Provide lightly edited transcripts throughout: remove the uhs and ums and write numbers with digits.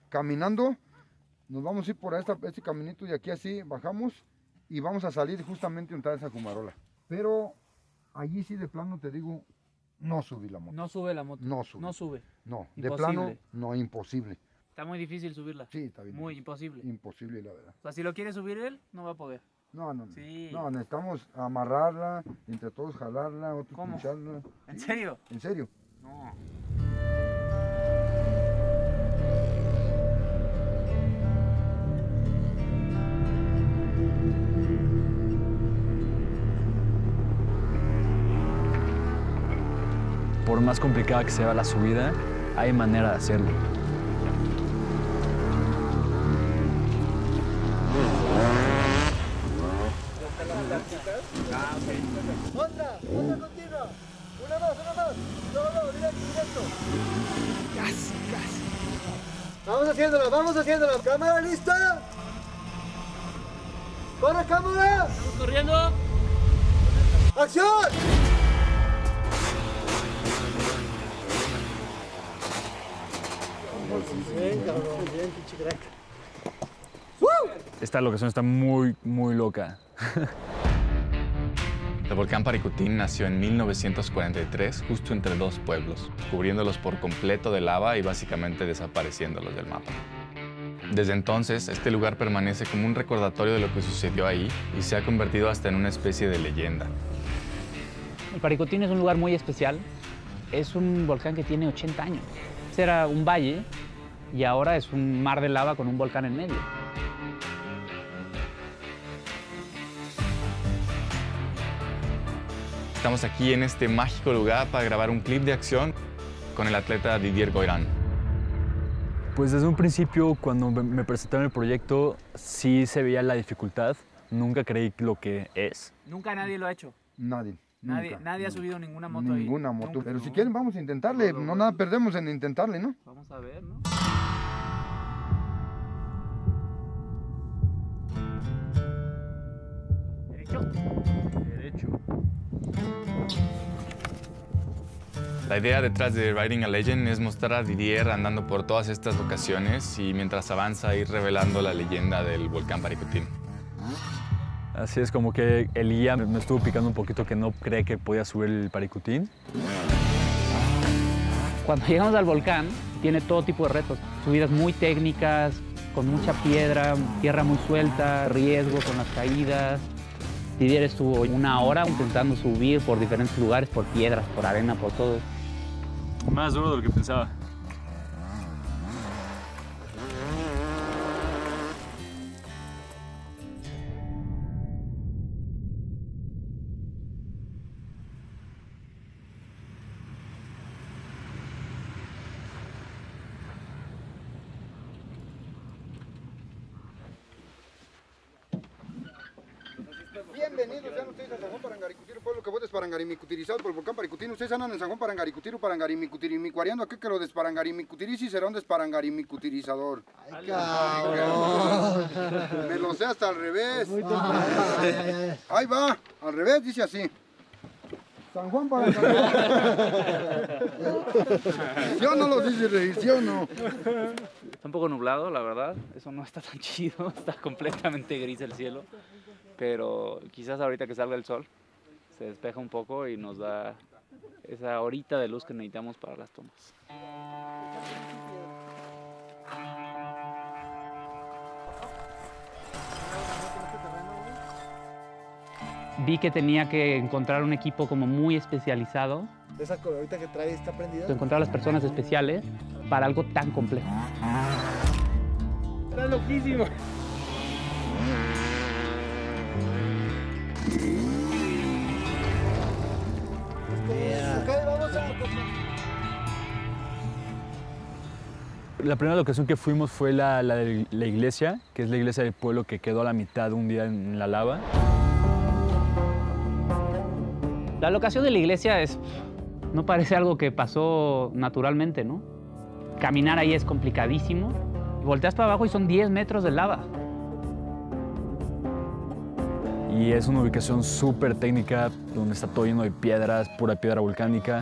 caminando, nos vamos a ir por este caminito de aquí así, bajamos y vamos a salir justamente a esa fumarola. Pero allí sí de plano te digo, no subí la moto. No sube la moto. No sube. No sube. No, Imposible. de plano, no, imposible. Está muy difícil subirla. Sí, está bien. Muy imposible. Imposible, la verdad. O sea, si lo quiere subir él, no va a poder. No, Sí. no, necesitamos amarrarla, entre todos jalarla, otros ¿Cómo? pincharla. ¿En serio? ¿En serio? No. Por más complicada que sea la subida, hay manera de hacerlo. Otra continua. Una más. No, directo. Casi. Vamos haciéndolo. Cámara, ¿lista? ¡Corre, cámara! ¿Estamos corriendo? ¡Acción! Bien, cabrón. Bien, pinche crack. Esta locación está muy loca. El volcán Paricutín nació en 1943 justo entre dos pueblos, cubriéndolos por completo de lava y básicamente desapareciéndolos del mapa. Desde entonces, este lugar permanece como un recordatorio de lo que sucedió ahí y se ha convertido hasta en una especie de leyenda. El Paricutín es un lugar muy especial. Es un volcán que tiene 80 años. Era un valle y ahora es un mar de lava con un volcán en medio. Estamos aquí en este mágico lugar para grabar un clip de acción con el atleta Didier Goirán. Pues desde un principio, cuando me presentaron el proyecto, sí se veía la dificultad. Nunca creí lo que es. Nunca nadie lo ha hecho. Nadie Nadie ha subido ninguna moto ahí. Ninguna moto. Nunca. Pero si quieren, vamos a intentarle. No, nada perdemos en intentarle, ¿no? Vamos a ver, ¿no? Derecho. La idea detrás de Riding a Legend es mostrar a Didier andando por todas estas locaciones y mientras avanza ir revelando la leyenda del volcán Paricutín. Así es, como que el guía me estuvo picando un poquito que no cree que podía subir el Paricutín. Cuando llegamos al volcán, tiene todo tipo de retos. Subidas muy técnicas, con mucha piedra, tierra muy suelta, riesgo con las caídas. Didier estuvo 1 hora intentando subir por diferentes lugares, por piedras, por arena, por todo. Más duro de lo que pensaba. Bienvenidos sean ustedes a San Juan Parangaricutiro, pueblo que fue desparangarimicutirizado por el volcán Paricutín. Ustedes andan en San Juan Parangaricutiro, parangarimicutirimicuriando aquí que lo desparangarimicutirici será un desparangarimicutirizador. ¡Ay, cabrón! Me lo sé hasta al revés. Muy temprano. Ahí va, al revés, dice así. San Juan Parangaricutiro. ¿Sí o no lo dice reír? ¿Sí o no? Está un poco nublado, la verdad. Eso no está tan chido. Está completamente gris el cielo. Pero quizás ahorita que salga el sol se despeja un poco y nos da esa horita de luz que necesitamos para las tomas. Vi que tenía que encontrar un equipo como muy especializado, Esa ahorita que trae está prendida. encontrar las personas especiales para algo tan complejo. Está loquísimo. La primera locación que fuimos fue la de la iglesia, que es la iglesia del pueblo que quedó a la mitad un día en la lava. La locación de la iglesia no parece algo que pasó naturalmente, ¿no? Caminar ahí es complicadísimo. Volteas para abajo y son 10 metros de lava. Y es una ubicación súper técnica, donde está todo lleno de piedras, pura piedra volcánica.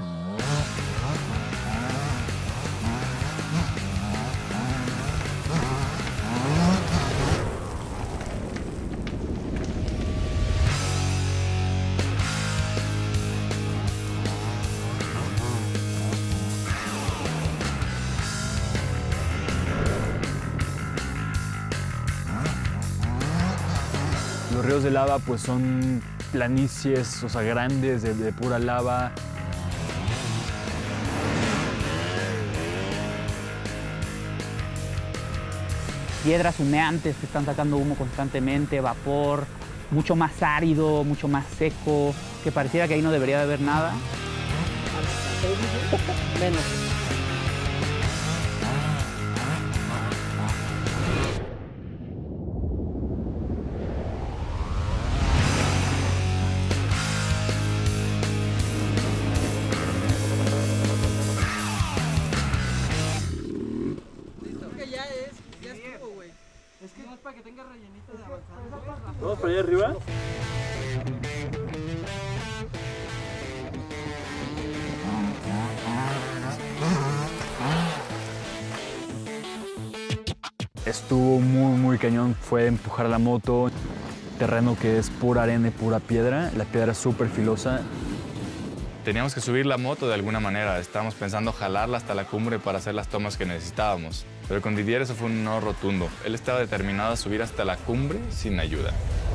ríos de lava pues son planicies, o sea, grandes de pura lava. Piedras humeantes que están sacando humo constantemente, vapor, mucho más árido, mucho más seco, que pareciera que ahí no debería de haber nada. Menos. ¿Vamos para allá arriba? Estuvo muy cañón, fue empujar la moto, terreno que es pura arena y pura piedra, la piedra es súper filosa. Teníamos que subir la moto de alguna manera. Estábamos pensando jalarla hasta la cumbre para hacer las tomas que necesitábamos. Pero con Didier eso fue un no rotundo. Él estaba determinado a subir hasta la cumbre sin ayuda.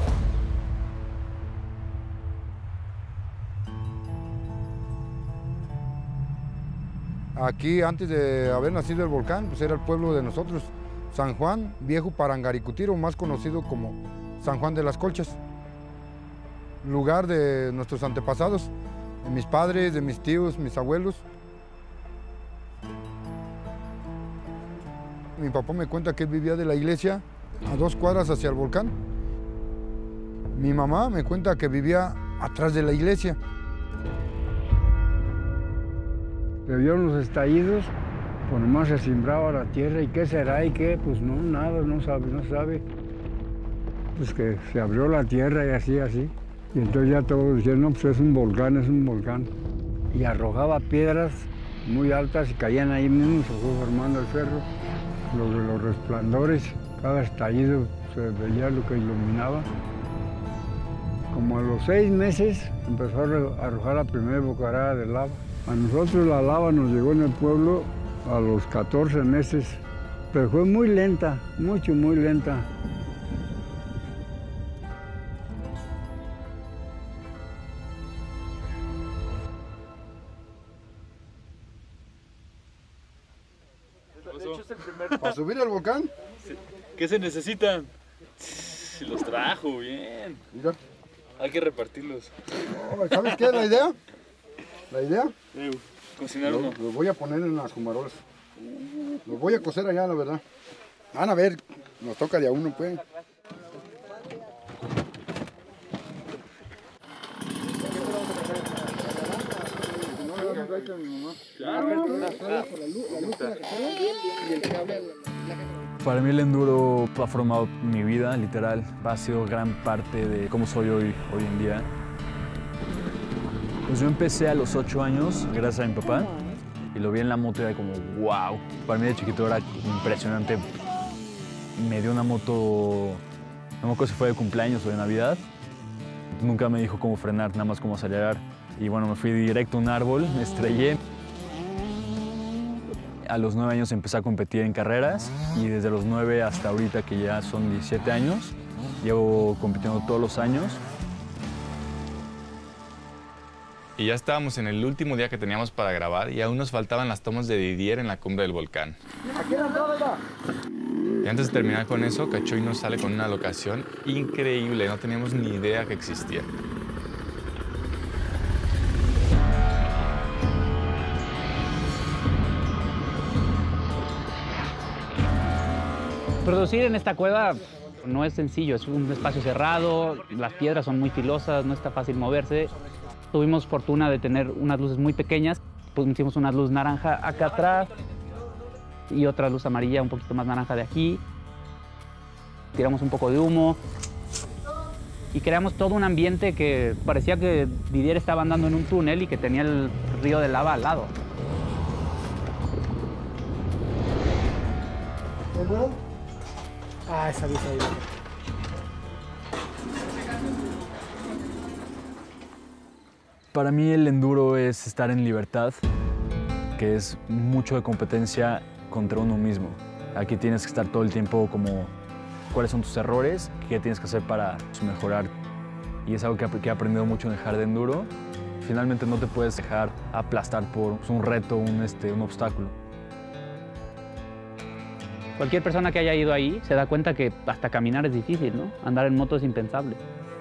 Aquí, antes de haber nacido el volcán, pues era el pueblo de nosotros, San Juan Viejo Parangaricutiro, más conocido como San Juan de las Colchas. Lugar de nuestros antepasados, de mis padres, de mis tíos, mis abuelos. Mi papá me cuenta que él vivía de la iglesia a 2 cuadras hacia el volcán. Mi mamá me cuenta que vivía atrás de la iglesia. Se vieron los estallidos, pues nomás se cimbraba la tierra. ¿Y qué será? ¿Y qué? Pues no, nada, no sabe. Pues que se abrió la tierra y así. Y entonces ya todos decían, no, pues es un volcán. Y arrojaba piedras muy altas y caían ahí mismo, se fue formando el cerro. Los resplandores, cada estallido se veía lo que iluminaba. Como a los 6 meses empezó a arrojar la primera bocarada de lava. A nosotros la lava nos llegó en el pueblo a los 14 meses, pero fue muy lenta, muy lenta. ¿Para subir al volcán? ¿Qué se necesitan? Los trajo, bien. Mira. Hay que repartirlos. Oh, ¿sabes qué es la idea? La idea, Cocinar uno. los voy a poner en las fumarolas. Los voy a cocer allá, la verdad. Van a ver, nos toca de a uno, pues. Para mí el enduro ha formado mi vida, literal. Ha sido gran parte de cómo soy hoy en día. Pues yo empecé a los 8 años, gracias a mi papá, y lo vi en la moto y era como, wow. Para mí de chiquito era impresionante. Me dio una moto, no me acuerdo si fue de cumpleaños o de Navidad. Nunca me dijo cómo frenar, nada más cómo acelerar. Y bueno, me fui directo a un árbol, me estrellé. A los 9 años empecé a competir en carreras y desde los 9 hasta ahorita, que ya son 17 años, llevo compitiendo todos los años. Y ya estábamos en el último día que teníamos para grabar y aún nos faltaban las tomas de Didier en la cumbre del volcán. Y antes de terminar con eso, Cachoy nos sale con una locación increíble, no teníamos ni idea que existía. Producir en esta cueva no es sencillo, es un espacio cerrado, las piedras son muy filosas, no está fácil moverse. Tuvimos fortuna de tener unas luces muy pequeñas, pusimos una luz naranja acá atrás y otra luz amarilla un poquito más naranja de aquí. Tiramos un poco de humo y creamos todo un ambiente que parecía que Didier estaba andando en un túnel y que tenía el río de lava al lado. Ah, esa vista ahí. Para mí el enduro es estar en libertad, que es mucho de competencia contra uno mismo. Aquí tienes que estar todo el tiempo como cuáles son tus errores, qué tienes que hacer para mejorar. Y es algo que he aprendido mucho en el hard enduro. Finalmente no te puedes dejar aplastar por un reto, un obstáculo. Cualquier persona que haya ido ahí se da cuenta que hasta caminar es difícil, ¿no? Andar en moto es impensable.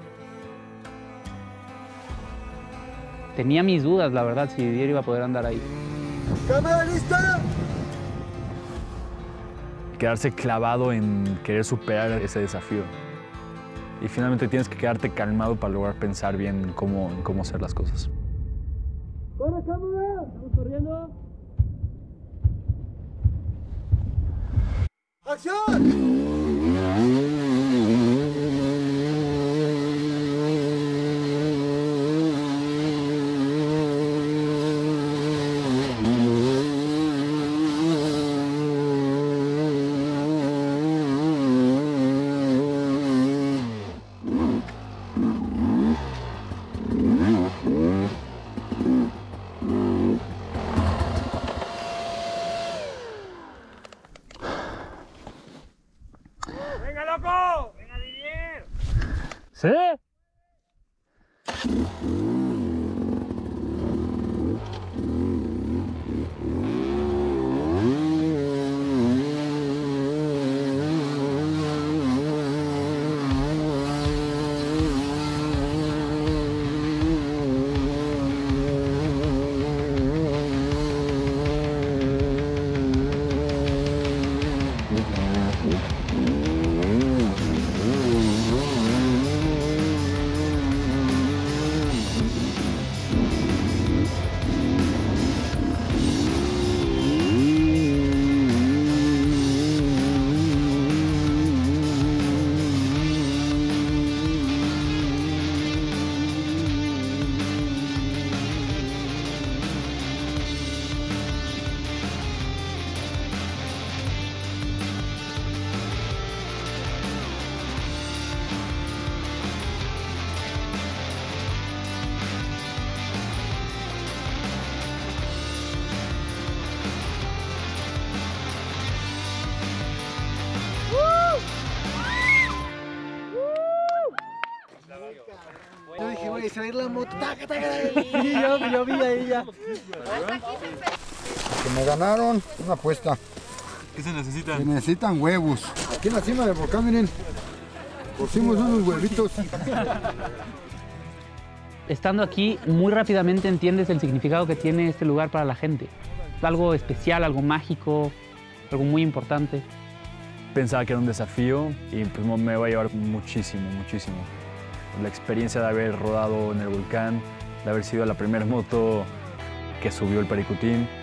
Tenía mis dudas, la verdad, si Didier iba a poder andar ahí. ¡Cámara lista! Quedarse clavado en querer superar ese desafío. Y finalmente tienes que quedarte calmado para lograr pensar bien en cómo hacer las cosas. ¡Corre, cámara! Estamos corriendo. ¡Acción! ¡Venga, loco! ¡Venga, Didier! ¿Sí? Yo dije, voy a salir la moto. ¡Taca, taca! Sí, yo vi ahí ya. Que me ganaron una apuesta. ¿Qué se necesita? Que necesitan huevos. Aquí en la cima del volcán, miren. Pusimos unos huevitos. Estando aquí, muy rápidamente entiendes el significado que tiene este lugar para la gente. Algo especial, algo mágico, algo muy importante. Pensaba que era un desafío y pues me va a llevar muchísimo. La experiencia de haber rodado en el volcán, de haber sido la primera moto que subió el Pericutín,